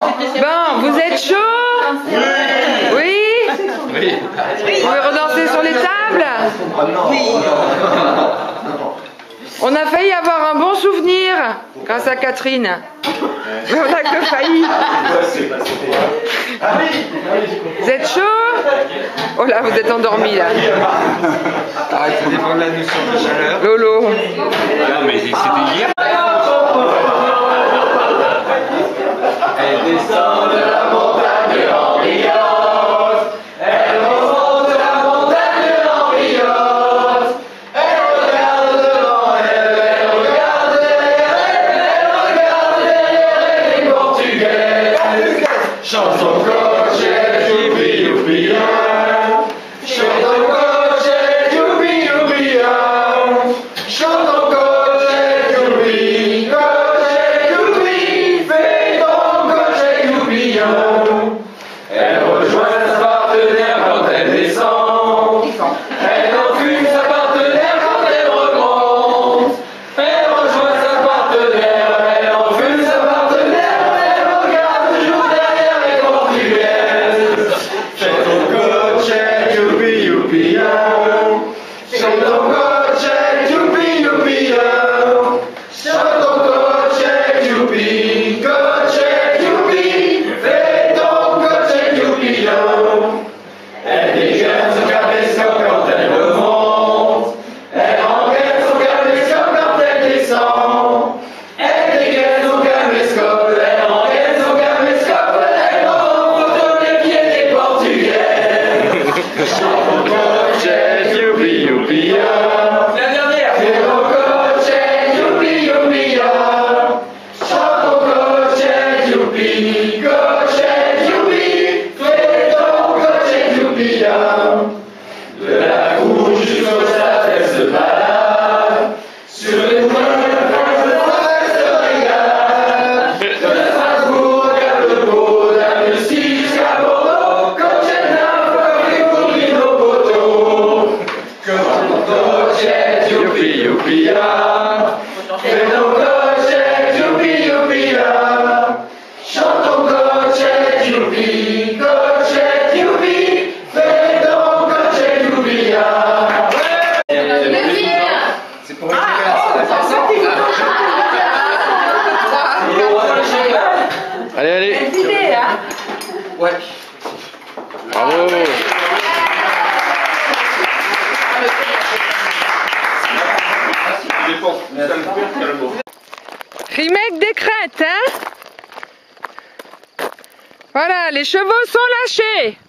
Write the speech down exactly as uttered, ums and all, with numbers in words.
Bon, vous êtes chaud? Oui. Oui. Oui. Vous pouvez redanser sur les tables? Oui. On a failli avoir un bon souvenir grâce à Catherine. Mais on n'a que failli. Vous êtes chaud? Oh là, vous êtes endormi là. Ah, ça dépend de la notion de chaleur. Lolo. Non, mais c'était hier. Elle descend de la montagne en Rios. Elle remonte de la montagne en Rios. Elle regarde devant elle, elle regarde derrière elle, elle regarde derrière elle les Portugais. Chante son crochet, youpi youpi hein. Chante ton crochet, youpi youpi hein. Chante ton crochet, youpi, crochet, youpi. Fais ton crochet, youpi hein. Elle rejoint sa partenaire quand elle descend. Elle enfume sa partenaire quand elle remonte. Elle rejoint sa partenaire, elle enfume sa partenaire. Elle regarde toujours derrière les Portugaises. Chante ton crochet, youpi youpi hein. Chante ton crochet, youpi youpi hein. Chante ton crochet, youpi, crochet, youpi. Fais ton crochet, youpi hein. Elle dégaine son caméscope quand elle remonte. Elle engaine son caméscope quand elle descend. Elle dégaine son caméscope, elle engaine son caméscope. Elle remonte les pieds des Portugais. Chante ton crochet, youpi youpi hein. La dernière. Fais ton crochet, youpi youpi hein. Chante ton crochet, youpi, crochet, youpi. Fais ton crochet, youpi hein. De la couche jusqu'au stade, elle se balade. Sur les points de France, elle se régale. De Strasbourg à Bordeaux, d'Annecy jusqu'à Bordeaux. Crochet neuf, comme les courilles nos poteaux. Chante ton crochet, youpi youpi hein. Fais ton crochet, youpi youpi hein. Chante ton crochet, youpi, crochet, youpi. Fais ton crochet, youpi hein. C'est pour une Allez, allez. Ouais. Bravo. Remake des crêtes, hein? Voilà, les chevaux sont lâchés.